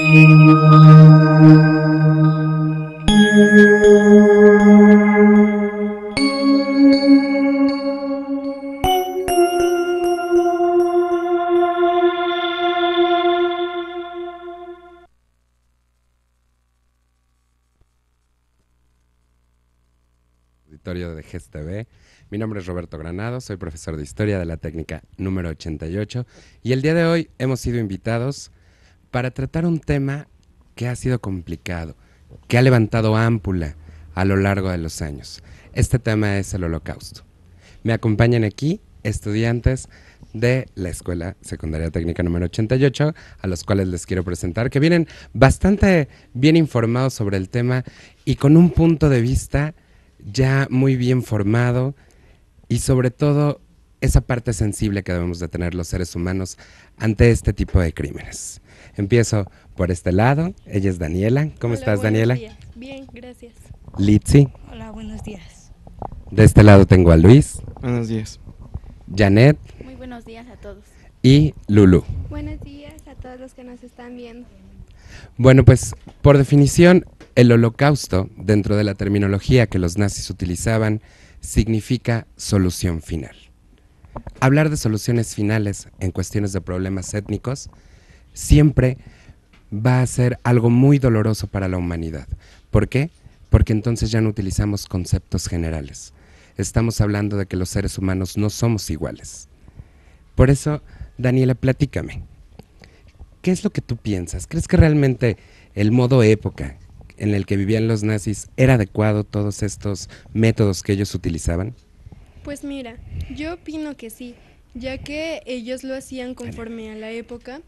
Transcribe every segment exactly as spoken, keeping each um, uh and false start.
De G E S T V. Mi nombre es Roberto Granado, soy profesor de Historia de la Técnica número ochenta y ocho y el día de hoy hemos sido invitados para tratar un tema que ha sido complicado, que ha levantado ámpula a lo largo de los años. Este tema es el Holocausto. Me acompañan aquí estudiantes de la Escuela Secundaria Técnica número ochenta y ocho, a los cuales les quiero presentar, que vienen bastante bien informados sobre el tema y con un punto de vista ya muy bien formado y sobre todo esa parte sensible que debemos de tener los seres humanos ante este tipo de crímenes. Empiezo por este lado, ella es Daniela. ¿Cómo Hola, estás, Daniela? Días. Bien, gracias. Litsi. Hola, buenos días. De este lado tengo a Luis. Buenos días. Janet. Muy buenos días a todos. Y Lulu. Buenos días a todos los que nos están viendo. Bueno, pues por definición, el Holocausto, dentro de la terminología que los nazis utilizaban, significa solución final. Hablar de soluciones finales en cuestiones de problemas étnicos siempre va a ser algo muy doloroso para la humanidad. ¿Por qué? Porque entonces ya no utilizamos conceptos generales. Estamos hablando de que los seres humanos no somos iguales. Por eso, Daniela, platícame. ¿Qué es lo que tú piensas? ¿Crees que realmente el modo época en el que vivían los nazis era adecuado, todos estos métodos que ellos utilizaban? Pues mira, yo opino que sí, ya que ellos lo hacían conforme a la época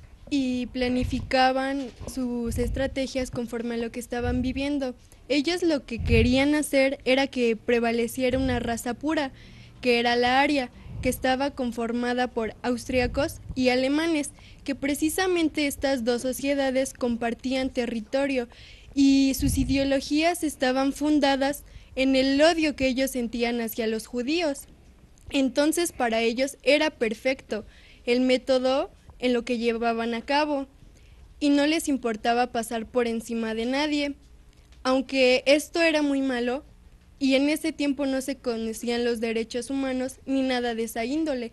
y planificaban sus estrategias conforme a lo que estaban viviendo. Ellos lo que querían hacer era que prevaleciera una raza pura, que era la aria, que estaba conformada por austríacos y alemanes, que precisamente estas dos sociedades compartían territorio y sus ideologías estaban fundadas en el odio que ellos sentían hacia los judíos. Entonces para ellos era perfecto el método en lo que llevaban a cabo y no les importaba pasar por encima de nadie, aunque esto era muy malo y en ese tiempo no se conocían los derechos humanos ni nada de esa índole.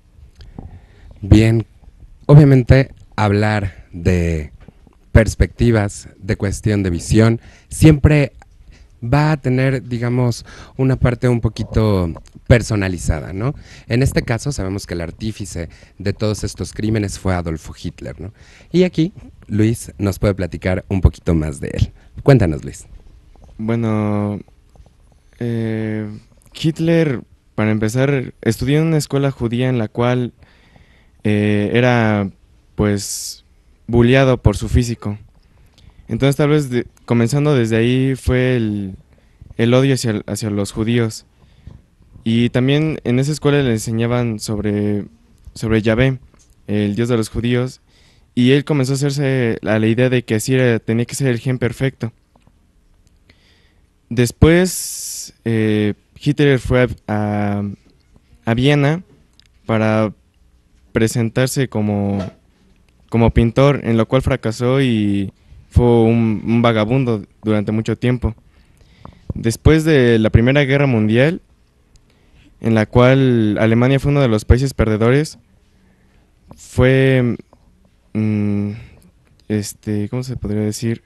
Bien, obviamente hablar de perspectivas, de cuestión de visión, siempre va a tener, digamos, una parte un poquito personalizada, ¿no? En este caso sabemos que el artífice de todos estos crímenes fue Adolfo Hitler, ¿no? Y aquí Luis nos puede platicar un poquito más de él. Cuéntanos, Luis. Bueno, eh, Hitler, para empezar, estudió en una escuela judía en la cual eh, era, pues, bulleado por su físico. Entonces tal vez de, comenzando desde ahí fue el, el odio hacia, hacia los judíos. Y también en esa escuela le enseñaban sobre, sobre Yahvé, el dios de los judíos, y él comenzó a hacerse a la idea de que así era, tenía que ser el gen perfecto. Después eh, Hitler fue a, a, a Viena para presentarse como, como pintor, en lo cual fracasó y fue un, un vagabundo durante mucho tiempo. Después de la Primera Guerra Mundial, en la cual Alemania fue uno de los países perdedores, fue, mmm, este, ¿cómo se podría decir?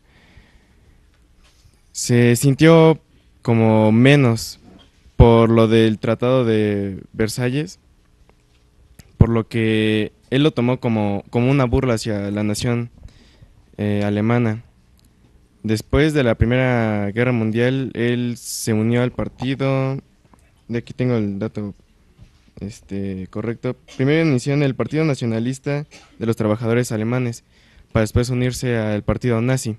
Se sintió como menos por lo del Tratado de Versalles, por lo que él lo tomó como, como una burla hacia la nación eh, alemana. Después de la Primera Guerra Mundial, él se unió al partido, de aquí tengo el dato este, correcto, primero inició en el Partido Nacionalista de los Trabajadores Alemanes, para después unirse al partido nazi.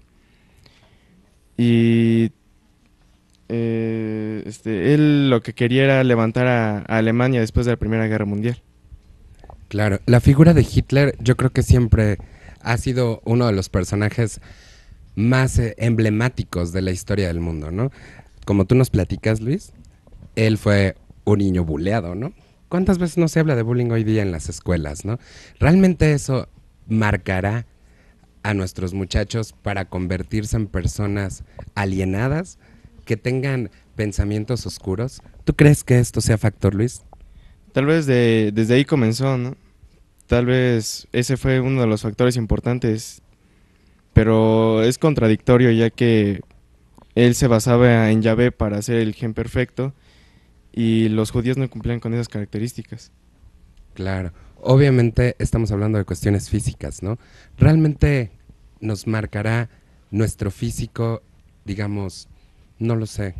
Y eh, este, él lo que quería era levantar a, a Alemania después de la Primera Guerra Mundial. Claro, la figura de Hitler yo creo que siempre ha sido uno de los personajes más eh, emblemáticos de la historia del mundo, ¿no? Como tú nos platicas, Luis, él fue un niño buleado, ¿no? ¿Cuántas veces no se habla de bullying hoy día en las escuelas, no? Realmente eso marcará a nuestros muchachos para convertirse en personas alienadas, que tengan pensamientos oscuros? ¿Tú crees que esto sea factor, Luis? Tal vez de, desde ahí comenzó, ¿no? Tal vez ese fue uno de los factores importantes, pero es contradictorio ya que él se basaba en Yahvé para hacer el gen perfecto y los judíos no cumplían con esas características. Claro, obviamente estamos hablando de cuestiones físicas, ¿no? ¿Realmente nos marcará nuestro físico, digamos, no lo sé,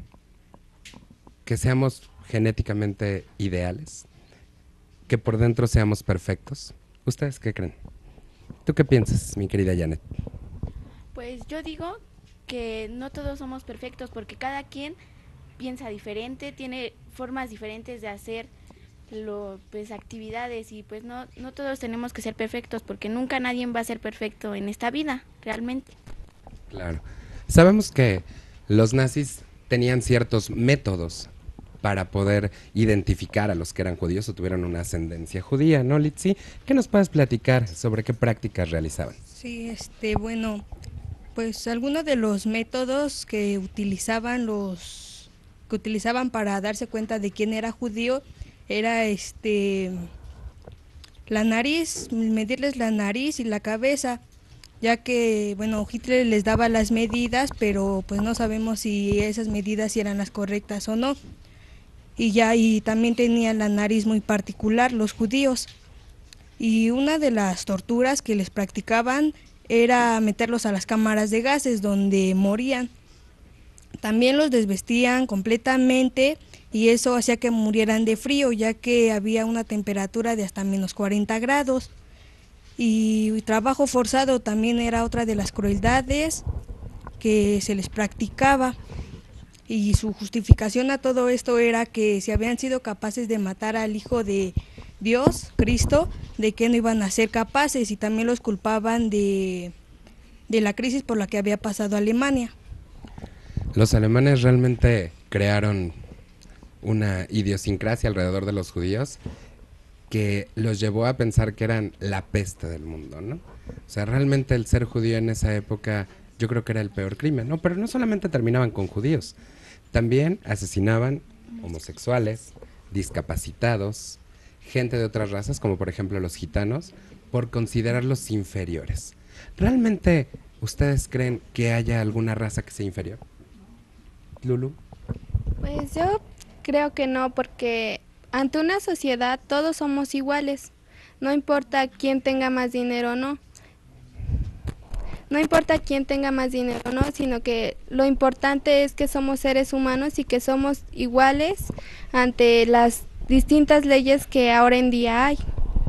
que seamos genéticamente ideales? ¿Que por dentro seamos perfectos? ¿Ustedes qué creen? ¿Tú qué piensas, mi querida Janet? Pues yo digo que no todos somos perfectos porque cada quien piensa diferente, tiene formas diferentes de hacer lo, pues, actividades y pues no, no todos tenemos que ser perfectos porque nunca nadie va a ser perfecto en esta vida, realmente. Claro. Sabemos que los nazis tenían ciertos métodos para poder identificar a los que eran judíos o tuvieron una ascendencia judía, ¿no, Litsi? ¿Qué nos puedes platicar sobre qué prácticas realizaban? Sí, este, bueno, pues algunos de los métodos que utilizaban los que utilizaban para darse cuenta de quién era judío era este la nariz, medirles la nariz y la cabeza, ya que bueno, Hitler les daba las medidas, pero pues no sabemos si esas medidas eran las correctas o no. Y ya y también tenían la nariz muy particular los judíos. Y una de las torturas que les practicaban era meterlos a las cámaras de gases donde morían. También los desvestían completamente y eso hacía que murieran de frío, ya que había una temperatura de hasta menos cuarenta grados. Y trabajo forzado también era otra de las crueldades que se les practicaba. Y su justificación a todo esto era que si habían sido capaces de matar al Hijo de Dios, Cristo, de que no iban a ser capaces, y también los culpaban de, de la crisis por la que había pasado Alemania. Los alemanes realmente crearon una idiosincrasia alrededor de los judíos que los llevó a pensar que eran la peste del mundo, ¿no? O sea, realmente el ser judío en esa época yo creo que era el peor crimen, ¿no? Pero no solamente terminaban con judíos, también asesinaban homosexuales, discapacitados, gente de otras razas, como por ejemplo los gitanos, por considerarlos inferiores. ¿Realmente ustedes creen que haya alguna raza que sea inferior? Lulu. Pues yo creo que no, porque ante una sociedad todos somos iguales, no importa quién tenga más dinero o no. No importa quién tenga más dinero o no, sino que lo importante es que somos seres humanos y que somos iguales ante las distintas leyes que ahora en día hay.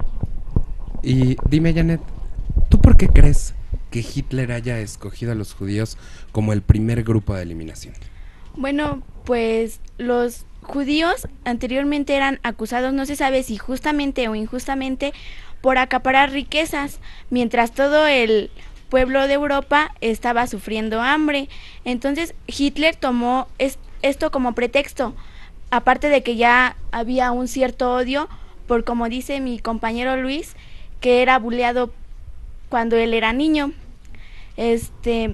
Y dime, Janet, ¿tú por qué crees que Hitler haya escogido a los judíos como el primer grupo de eliminación? Bueno, pues los judíos anteriormente eran acusados, no se sabe si justamente o injustamente, por acaparar riquezas, mientras todo el pueblo de Europa estaba sufriendo hambre. Entonces Hitler tomó es, esto como pretexto, aparte de que ya había un cierto odio por, como dice mi compañero Luis, que era buleado cuando él era niño. Este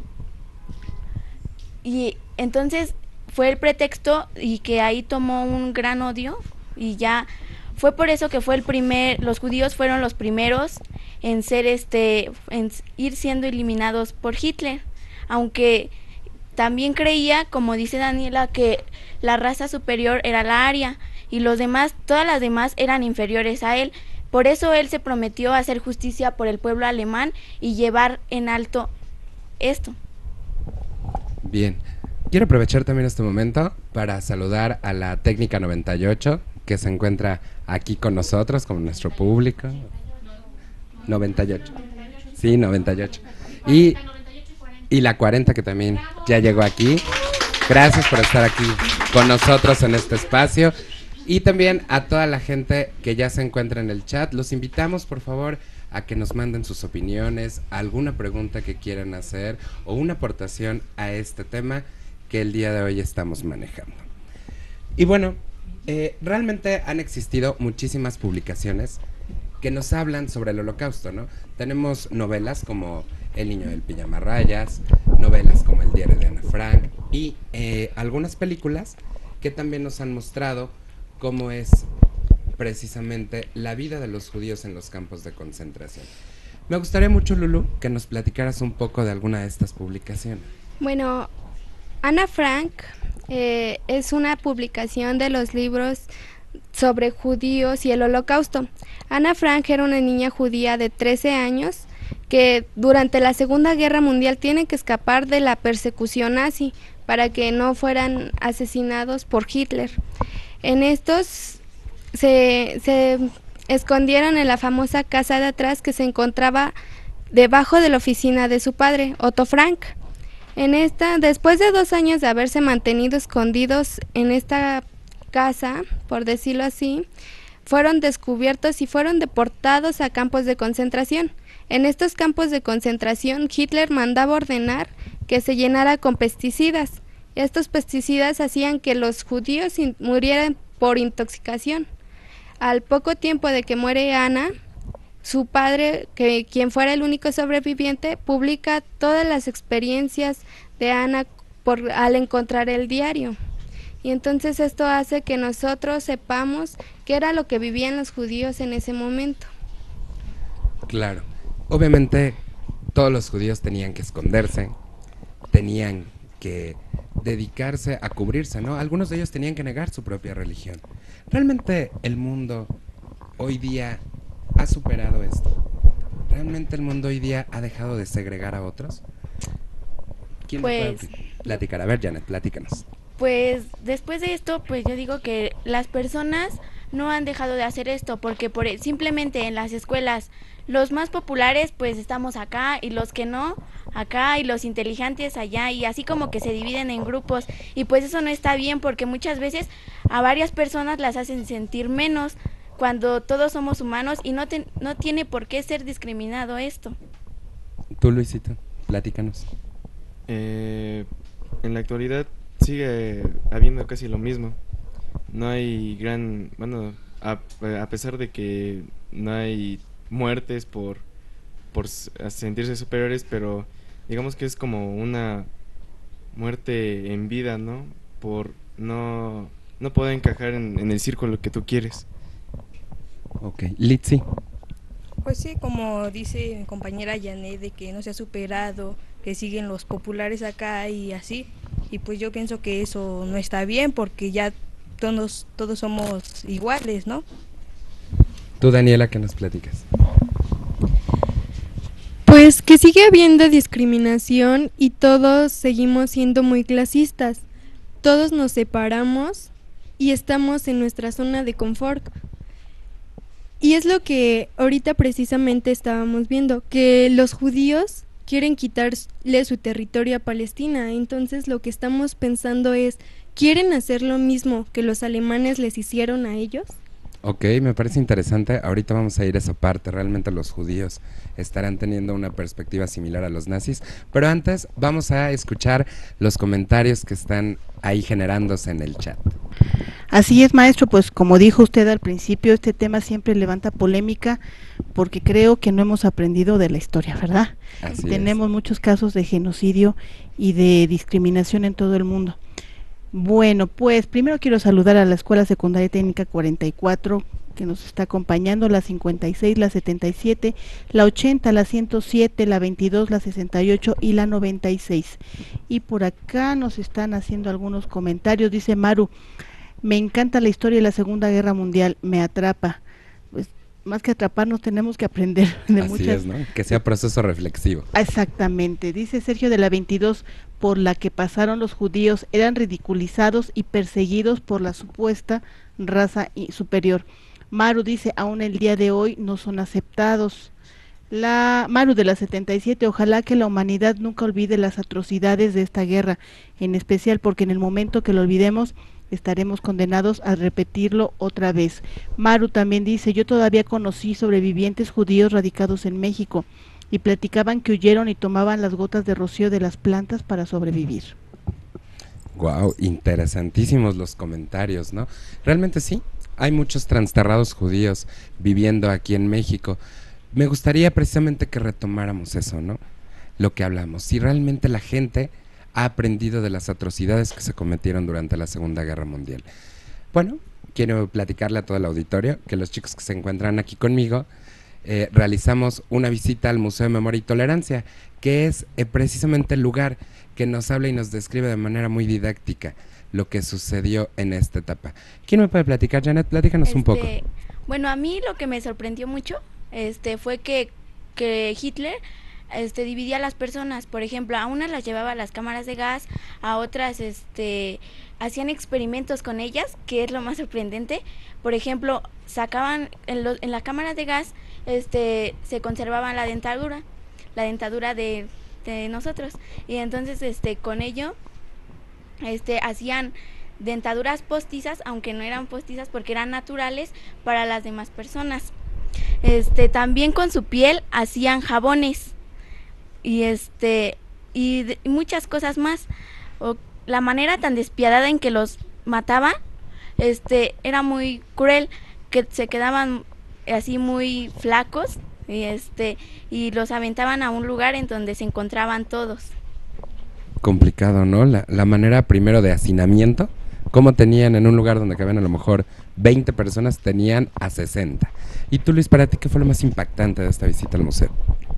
y entonces fue el pretexto y que ahí tomó un gran odio y ya fue por eso que fue el primer, los judíos fueron los primeros en ser este, en ir siendo eliminados por Hitler, aunque también creía, como dice Daniela, que la raza superior era la aria y los demás, todas las demás eran inferiores a él. Por eso él se prometió hacer justicia por el pueblo alemán y llevar en alto esto. Bien, quiero aprovechar también este momento para saludar a la técnica noventa y ocho que se encuentra aquí con nosotros, con nuestro público. noventa y ocho. Sí, noventa y ocho. Y, y la cuarenta que también ya llegó aquí. Gracias por estar aquí con nosotros en este espacio. Y también a toda la gente que ya se encuentra en el chat. Los invitamos, por favor, a que nos manden sus opiniones, alguna pregunta que quieran hacer o una aportación a este tema que el día de hoy estamos manejando. Y bueno, eh, realmente han existido muchísimas publicaciones que nos hablan sobre el Holocausto, ¿no? Tenemos novelas como El niño del pijama rayas, novelas como El diario de Ana Frank y eh, algunas películas que también nos han mostrado cómo es precisamente la vida de los judíos en los campos de concentración. Me gustaría mucho, Lulu, que nos platicaras un poco de alguna de estas publicaciones. Bueno, Ana Frank eh, es una publicación de los libros sobre judíos y el Holocausto. Ana Frank era una niña judía de trece años que durante la Segunda Guerra Mundial tiene que escapar de la persecución nazi para que no fueran asesinados por Hitler. En estos se, se escondieron en la famosa casa de atrás que se encontraba debajo de la oficina de su padre, Otto Frank. En esta, después de dos años de haberse mantenido escondidos en esta casa, por decirlo así, fueron descubiertos y fueron deportados a campos de concentración. En estos campos de concentración, Hitler mandaba ordenar que se llenara con pesticidas. Estos pesticidas hacían que los judíos murieran por intoxicación. Al poco tiempo de que muere Ana, su padre, que quien fuera el único sobreviviente, publica todas las experiencias de Ana por, al encontrar el diario. Y entonces esto hace que nosotros sepamos qué era lo que vivían los judíos en ese momento. Claro, obviamente todos los judíos tenían que esconderse, tenían que dedicarse a cubrirse, ¿no? Algunos de ellos tenían que negar su propia religión. ¿Realmente el mundo hoy día ha superado esto? ¿Realmente el mundo hoy día ha dejado de segregar a otros? ¿Quién Pues, nos puede platicar? A ver, Janet, platícanos. Pues después de esto, pues yo digo que las personas no han dejado de hacer esto, porque por simplemente en las escuelas los más populares pues estamos acá y los que no acá y los inteligentes allá, y así como que se dividen en grupos, y pues eso no está bien, porque muchas veces a varias personas las hacen sentir menos cuando todos somos humanos y no, te, no tiene por qué ser discriminado esto. Tú, Luisito, platícanos. Eh, en la actualidad sigue habiendo casi lo mismo. No hay gran, bueno, a, a pesar de que no hay muertes por, por sentirse superiores, pero digamos que es como una muerte en vida, ¿no? Por no, no poder encajar en, en el círculo que tú quieres. Ok, Litsi. Pues sí, como dice mi compañera Janet, de que no se ha superado, que siguen los populares acá y así. Y pues yo pienso que eso no está bien, porque ya todos, todos somos iguales, ¿no? Tú, Daniela, ¿qué nos platicas? Pues que sigue habiendo discriminación y todos seguimos siendo muy clasistas. Todos nos separamos y estamos en nuestra zona de confort. Y es lo que ahorita precisamente estábamos viendo, que los judíos quieren quitarle su territorio a Palestina. Entonces lo que estamos pensando es, ¿quieren hacer lo mismo que los alemanes les hicieron a ellos? Ok, me parece interesante. Ahorita vamos a ir a esa parte. Realmente los judíos estarán teniendo una perspectiva similar a los nazis. Pero antes vamos a escuchar los comentarios que están ahí generándose en el chat. Así es, maestro, pues como dijo usted al principio, este tema siempre levanta polémica porque creo que no hemos aprendido de la historia, ¿verdad? Así Tenemos es. muchos casos de genocidio y de discriminación en todo el mundo. Bueno, pues primero quiero saludar a la Escuela Secundaria Técnica cuarenta y cuatro, que nos está acompañando, la cincuenta y seis, la setenta y siete, la ochenta, la ciento siete, la veintidós, la sesenta y ocho y la noventa y seis. Y por acá nos están haciendo algunos comentarios, dice Maru: me encanta la historia de la Segunda Guerra Mundial, me atrapa. Pues más que atraparnos tenemos que aprender de Así muchas. es, ¿no? Que sea proceso reflexivo. Exactamente, dice Sergio de la veintidós, por la que pasaron los judíos, eran ridiculizados y perseguidos por la supuesta raza superior. Maru dice, aún el día de hoy no son aceptados. La Maru de la setenta y siete, ojalá que la humanidad nunca olvide las atrocidades de esta guerra, en especial porque en el momento que lo olvidemos, estaremos condenados a repetirlo otra vez. Maru también dice, yo todavía conocí sobrevivientes judíos radicados en México y platicaban que huyeron y tomaban las gotas de rocío de las plantas para sobrevivir. Wow, interesantísimos los comentarios, ¿no? Realmente sí, hay muchos transterrados judíos viviendo aquí en México. Me gustaría precisamente que retomáramos eso, ¿no? lo que hablamos, si realmente la gente ha aprendido de las atrocidades que se cometieron durante la Segunda Guerra Mundial. Bueno, quiero platicarle a todo el auditorio que los chicos que se encuentran aquí conmigo eh, realizamos una visita al Museo de Memoria y Tolerancia, que es eh, precisamente el lugar que nos habla y nos describe de manera muy didáctica lo que sucedió en esta etapa. ¿Quién me puede platicar, Janet? Platícanos este, un poco. Bueno, a mí lo que me sorprendió mucho este, fue que, que Hitler este, dividía a las personas. Por ejemplo, a unas las llevaba a las cámaras de gas, a otras este, hacían experimentos con ellas, que es lo más sorprendente. Por ejemplo, sacaban en, lo, en las cámaras de gas, este, se conservaban la dentadura, la dentadura de, de nosotros. Y entonces este, con ello este, hacían dentaduras postizas, aunque no eran postizas porque eran naturales para las demás personas. Este, también con su piel hacían jabones y este y, de, y muchas cosas más. O, la manera tan despiadada en que los mataban, este, era muy cruel, que se quedaban así muy flacos y este y los aventaban a un lugar en donde se encontraban todos. Complicado, ¿no? La, la manera primero de hacinamiento, como tenían en un lugar donde cabían a lo mejor veinte personas, tenían a sesenta. Y tú, Luis, para ti, ¿qué fue lo más impactante de esta visita al museo?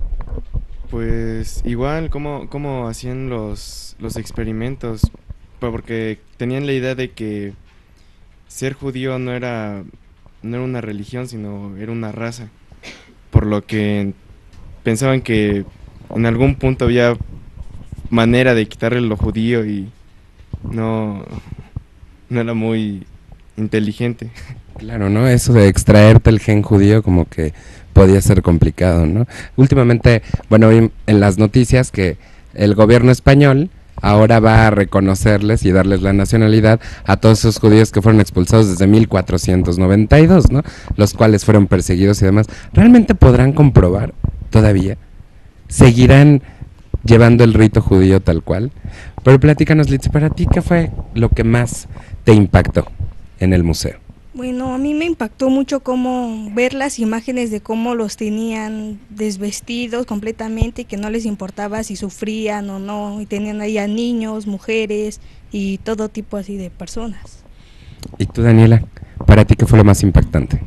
Pues igual, cómo, cómo hacían los, los experimentos, porque tenían la idea de que ser judío no era, no era una religión, sino era una raza, por lo que pensaban que en algún punto había manera de quitarle lo judío y no, no era muy inteligente. Claro, ¿no? Eso de extraerte el gen judío como que podía ser complicado, ¿no? Últimamente, bueno, en las noticias que el gobierno español ahora va a reconocerles y darles la nacionalidad a todos esos judíos que fueron expulsados desde mil cuatrocientos noventa y dos, ¿no? Los cuales fueron perseguidos y demás. ¿Realmente podrán comprobar todavía? ¿Seguirán llevando el rito judío tal cual? Pero platícanos, Litsi, para ti, ¿qué fue lo que más te impactó en el museo? Bueno, a mí me impactó mucho cómo ver las imágenes de cómo los tenían desvestidos completamente y que no les importaba si sufrían o no, y tenían ahí a niños, mujeres y todo tipo así de personas. ¿Y tú, Daniela, para ti qué fue lo más impactante?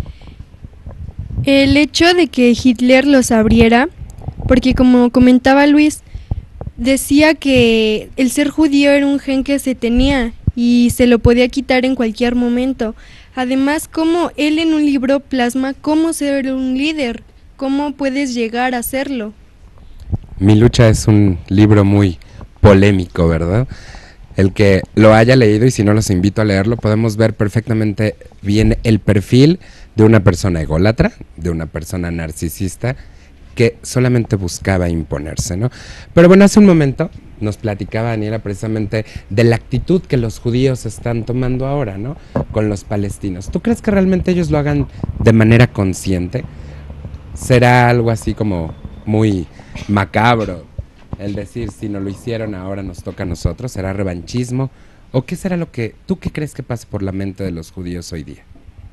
El hecho de que Hitler los abriera, porque como comentaba Luis, decía que el ser judío era un gen que se tenía y se lo podía quitar en cualquier momento. Además, como él en un libro plasma cómo ser un líder, cómo puedes llegar a serlo. Mi lucha es un libro muy polémico, ¿verdad? El que lo haya leído, y si no los invito a leerlo, podemos ver perfectamente bien el perfil de una persona ególatra, de una persona narcisista, que solamente buscaba imponerse, ¿no? Pero bueno, hace un momento nos platicaba Daniela precisamente de la actitud que los judíos están tomando ahora, ¿no? Con los palestinos. ¿Tú crees que realmente ellos lo hagan de manera consciente? ¿Será algo así como muy macabro el decir, si no lo hicieron, ahora nos toca a nosotros? ¿Será revanchismo? ¿O qué será lo que, tú qué crees que pasa por la mente de los judíos hoy día?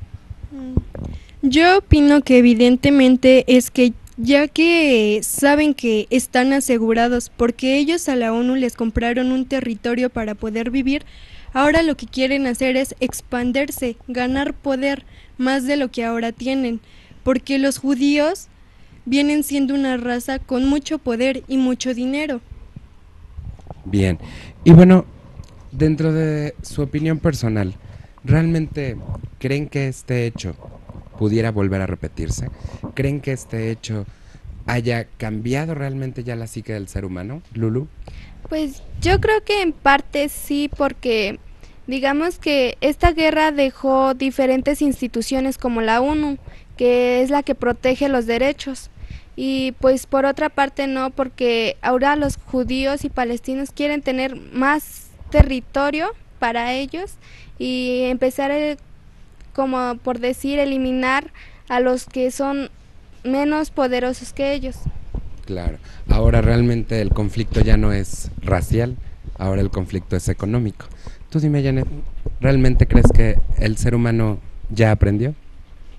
Yo opino que evidentemente es que ya que saben que están asegurados porque ellos a la ONU les compraron un territorio para poder vivir, ahora lo que quieren hacer es expandirse, ganar poder más de lo que ahora tienen, porque los judíos vienen siendo una raza con mucho poder y mucho dinero. Bien, y bueno, dentro de su opinión personal, ¿realmente creen que este hecho pudiera volver a repetirse? ¿Creen que este hecho haya cambiado realmente ya la psique del ser humano, Lulu? Pues yo creo que en parte sí, porque digamos que esta guerra dejó diferentes instituciones como la ONU, que es la que protege los derechos, y pues por otra parte no, porque ahora los judíos y palestinos quieren tener más territorio para ellos y empezar a, como por decir, eliminar a los que son menos poderosos que ellos. Claro, ahora realmente el conflicto ya no es racial, ahora el conflicto es económico. Tú dime, Janet, ¿realmente crees que el ser humano ya aprendió?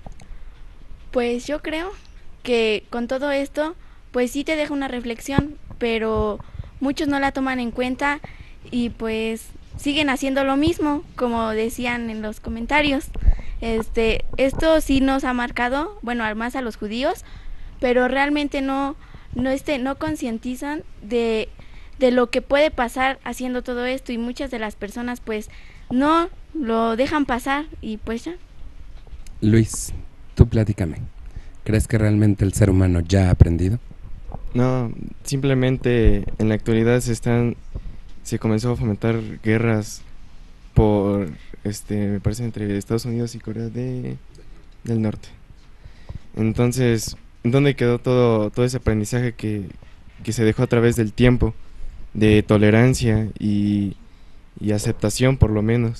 Pues yo creo que con todo esto, pues sí te deja una reflexión, pero muchos no la toman en cuenta y pues siguen haciendo lo mismo, como decían en los comentarios. Este, esto sí nos ha marcado, bueno, más a los judíos, pero realmente no, no, este, no concientizan de, de lo que puede pasar haciendo todo esto, y muchas de las personas pues no lo dejan pasar y pues ya. Luis, tú platícame. ¿Crees que realmente el ser humano ya ha aprendido? No, simplemente en la actualidad se están se comenzó a fomentar guerras por este me parece entre Estados Unidos y Corea de, del Norte. Entonces, ¿dónde quedó todo todo ese aprendizaje que, que se dejó a través del tiempo de tolerancia y, y aceptación, por lo menos?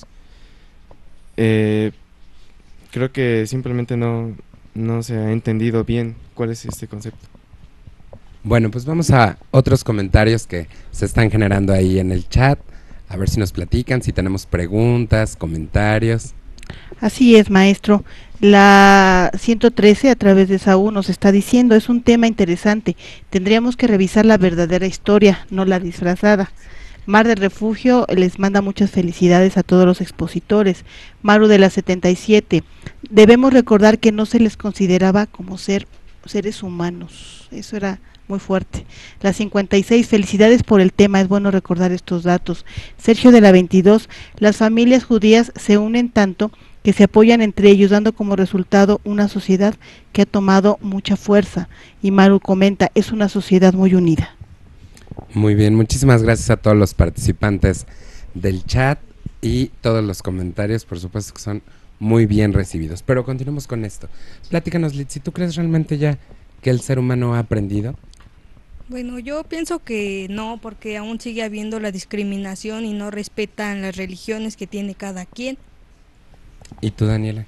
Eh, creo que simplemente no no se ha entendido bien cuál es este concepto. Bueno, pues vamos a otros comentarios que se están generando ahí en el chat. A ver si nos platican, si tenemos preguntas, comentarios. Así es, maestro. La ciento trece a través de Saúl nos está diciendo, es un tema interesante. Tendríamos que revisar la verdadera historia, no la disfrazada. Mar del Refugio les manda muchas felicidades a todos los expositores. Maru de la setenta y siete, debemos recordar que no se les consideraba como ser seres humanos. Eso era muy fuerte. La cincuenta y seis, felicidades por el tema, es bueno recordar estos datos. Sergio de la veintidós, las familias judías se unen tanto que se apoyan entre ellos, dando como resultado una sociedad que ha tomado mucha fuerza. Y Maru comenta, es una sociedad muy unida. Muy bien, muchísimas gracias a todos los participantes del chat y todos los comentarios, por supuesto que son muy bien recibidos. Pero continuemos con esto. Platícanos, Litsi, ¿tú crees realmente ya que el ser humano ha aprendido? Bueno, yo pienso que no, porque aún sigue habiendo la discriminación y no respetan las religiones que tiene cada quien. ¿Y tú, Daniela?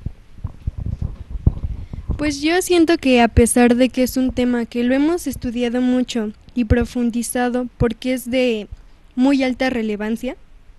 Pues yo siento que a pesar de que es un tema que lo hemos estudiado mucho y profundizado porque es de muy alta relevancia,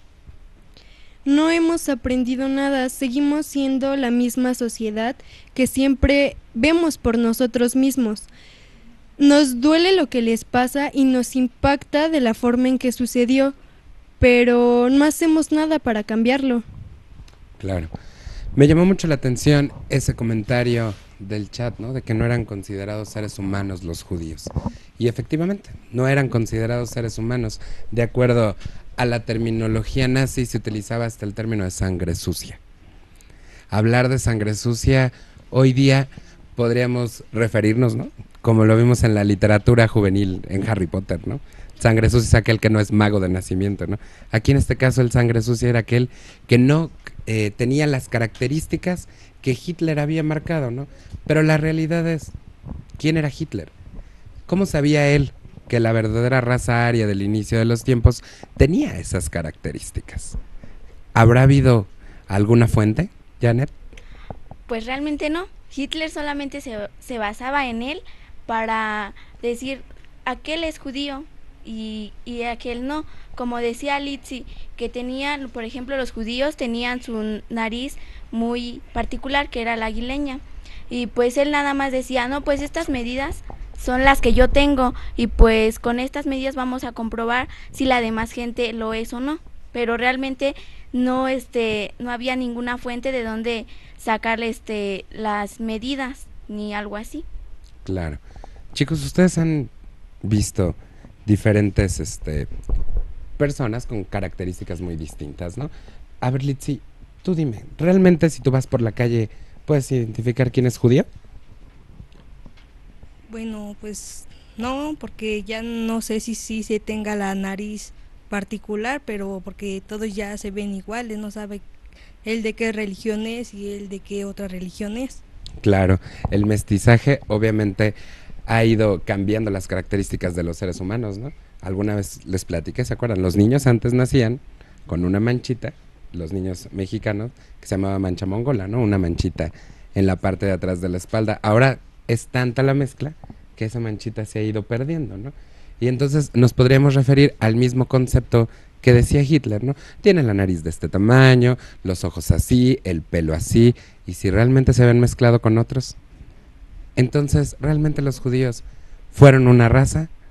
no hemos aprendido nada, seguimos siendo la misma sociedad que siempre vemos por nosotros mismos. Nos duele lo que les pasa y nos impacta de la forma en que sucedió, pero no hacemos nada para cambiarlo. Claro. Me llamó mucho la atención ese comentario del chat, ¿no? De que no eran considerados seres humanos los judíos. Y efectivamente, no eran considerados seres humanos. De acuerdo a la terminología nazi, se utilizaba hasta el término de sangre sucia. Hablar de sangre sucia, hoy día podríamos referirnos, ¿no? Como lo vimos en la literatura juvenil, en Harry Potter, ¿no? Sangre sucia es aquel que no es mago de nacimiento, ¿no? Aquí en este caso el sangre sucia era aquel que no eh, tenía las características que Hitler había marcado, ¿no? Pero la realidad es, ¿quién era Hitler? ¿Cómo sabía él que la verdadera raza aria del inicio de los tiempos tenía esas características? ¿Habrá habido alguna fuente, Janet? Pues realmente no. Hitler solamente se, se basaba en él para decir, aquel es judío y, y aquel no. Como decía Litsi, que tenían, por ejemplo, los judíos tenían su nariz muy particular, que era la aguileña. Y pues él nada más decía, no, pues estas medidas son las que yo tengo y pues con estas medidas vamos a comprobar si la demás gente lo es o no. Pero realmente no este no había ninguna fuente de donde sacarle este las medidas ni algo así. Claro. Chicos, ustedes han visto diferentes este personas con características muy distintas, ¿no? A ver, Litsi, tú dime, ¿realmente si tú vas por la calle puedes identificar quién es judío? Bueno, pues no, porque ya no sé si sí se tenga la nariz particular, pero porque todos ya se ven iguales, no sabe él de qué religión es y él de qué otra religión es. Claro, el mestizaje obviamente ha ido cambiando las características de los seres humanos, ¿no? Alguna vez les platiqué, ¿se acuerdan? Los niños antes nacían con una manchita, los niños mexicanos, que se llamaba mancha mongola, ¿no? Una manchita en la parte de atrás de la espalda. Ahora es tanta la mezcla que esa manchita se ha ido perdiendo, ¿no? Y entonces nos podríamos referir al mismo concepto que decía Hitler, ¿no? Tiene la nariz de este tamaño, los ojos así, el pelo así, y si realmente se ven mezclado con otros, entonces realmente los judíos fueron una raza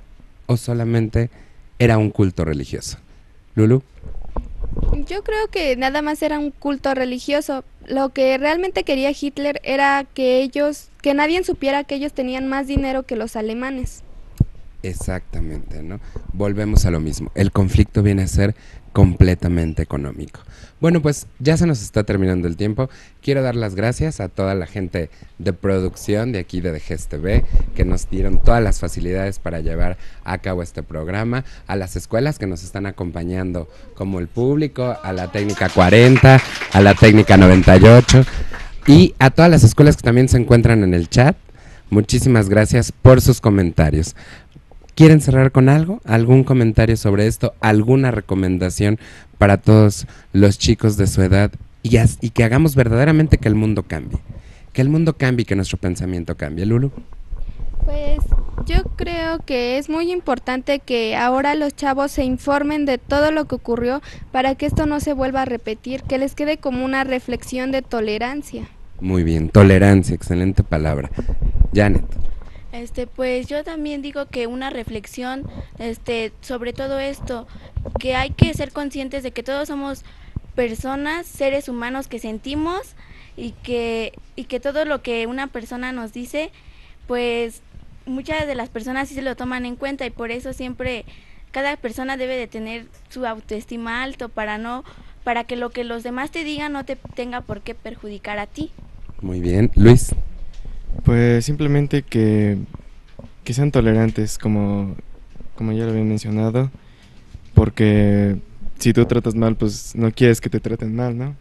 o solamente era un culto religioso? Lulu. Yo creo que nada más era un culto religioso. Lo que realmente quería Hitler era que ellos, que nadie supiera que ellos tenían más dinero que los alemanes. Exactamente, ¿no? Volvemos a lo mismo. El conflicto viene a ser completamente económico. Bueno, pues ya se nos está terminando el tiempo. Quiero dar las gracias a toda la gente de producción de aquí de D G E S T V que nos dieron todas las facilidades para llevar a cabo este programa, a las escuelas que nos están acompañando como el público, a la técnica cuarenta, a la técnica noventa y ocho y a todas las escuelas que también se encuentran en el chat. Muchísimas gracias por sus comentarios. ¿Quieren cerrar con algo? ¿Algún comentario sobre esto? ¿Alguna recomendación para todos los chicos de su edad? Y, as- y que hagamos verdaderamente que el mundo cambie. Que el mundo cambie y que nuestro pensamiento cambie. Lulu. Pues yo creo que es muy importante que ahora los chavos se informen de todo lo que ocurrió para que esto no se vuelva a repetir, que les quede como una reflexión de tolerancia. Muy bien, tolerancia, excelente palabra. Janet. Este, pues yo también digo que una reflexión, este, sobre todo esto, que hay que ser conscientes de que todos somos personas, seres humanos que sentimos y que y que todo lo que una persona nos dice, pues muchas de las personas sí se lo toman en cuenta y por eso siempre cada persona debe de tener su autoestima alto para no para que lo que los demás te digan no te tenga por qué perjudicar a ti. Muy bien, Luis. Pues simplemente que, que sean tolerantes, como, como ya lo había mencionado, porque si tú tratas mal, pues no quieres que te traten mal, ¿no?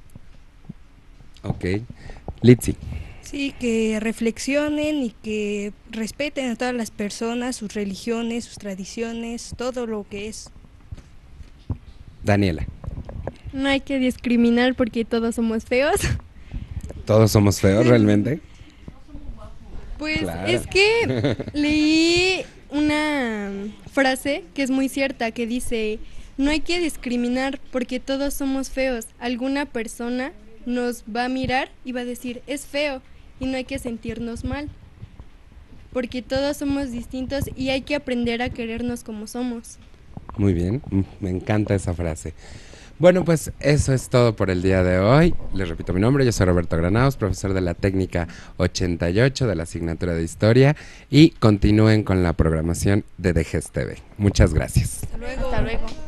Ok. Litsi. Sí, que reflexionen y que respeten a todas las personas, sus religiones, sus tradiciones, todo lo que es. Daniela. No hay que discriminar porque todos somos feos. ¿Todos somos feos realmente? Pues Claro. es que leí una frase que es muy cierta, que dice, no hay que discriminar porque todos somos feos. Alguna persona nos va a mirar y va a decir, es feo, y no hay que sentirnos mal, porque todos somos distintos y hay que aprender a querernos como somos. Muy bien, mm, me encanta esa frase. Bueno, pues eso es todo por el día de hoy. Les repito mi nombre, yo soy Roberto Granados, profesor de la técnica ochenta y ocho de la asignatura de Historia y continúen con la programación de D G E S T V. Muchas gracias. Hasta luego. Hasta luego.